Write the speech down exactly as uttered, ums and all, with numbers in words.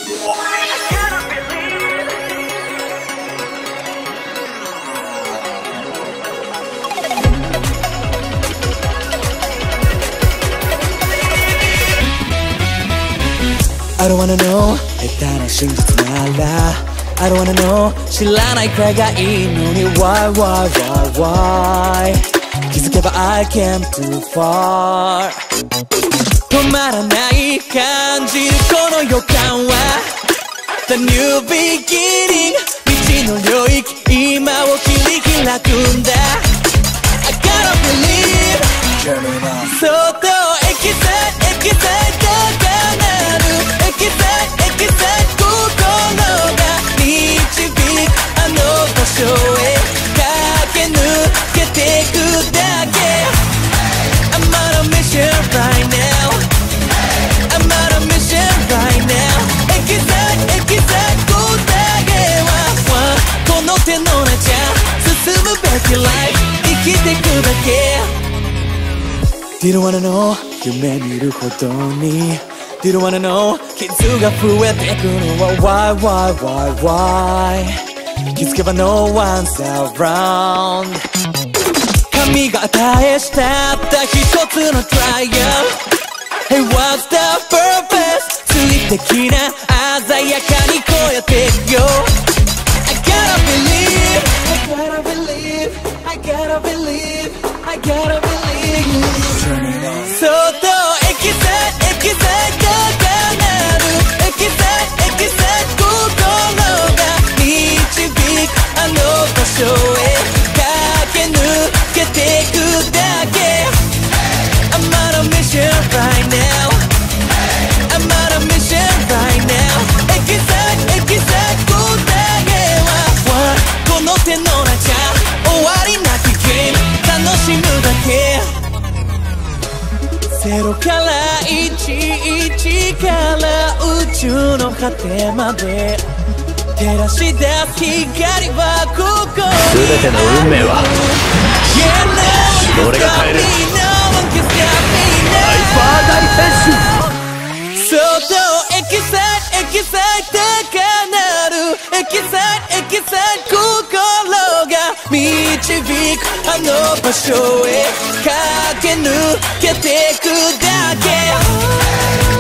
I don't wanna know 下手な真実なら I don't wanna know 知らないくらいがいいのに Why, why, why, why 気づけば I came too far 止まらない感じるこの予感は The new beginning 道の領域今を切り開くんだ I gotta believe そっとエキサイトエキサイトがなるエキサイトエキサイト心が導くあの場所へ駆け抜けてくだけ I'm on a mission right now I'm on a mission right now エキサイトエキサイト答えはこの手の中進むべき life 生きてくだけ Didn't wanna know 夢見るほどに Didn't wanna know 傷が増えてくのは Why, why, why, why 気づけば No one's around 神が与えしたった一つの trial Hey, what's the purpose 水滴な鮮やかに超えてくよ I gotta believe I gotta believe I gotta believe I gotta believe そっとエキサイトエキサイトがなるエキサイトエキサイト心が導くあの場所へ駆け抜けてくだけ I'm on a mission right now I'm on a mission right now エキサイトエキサイト答えはこの手の中終わりなきゲーム楽しむだけゼロからいちいちから宇宙の果てまで照らし出す光はここに全ての運命は俺が変えるハイパー大変身そっとエキサイトエキサイトがなるエキサイトエキサイト心が導くあの場所へ駆け抜けてくだけ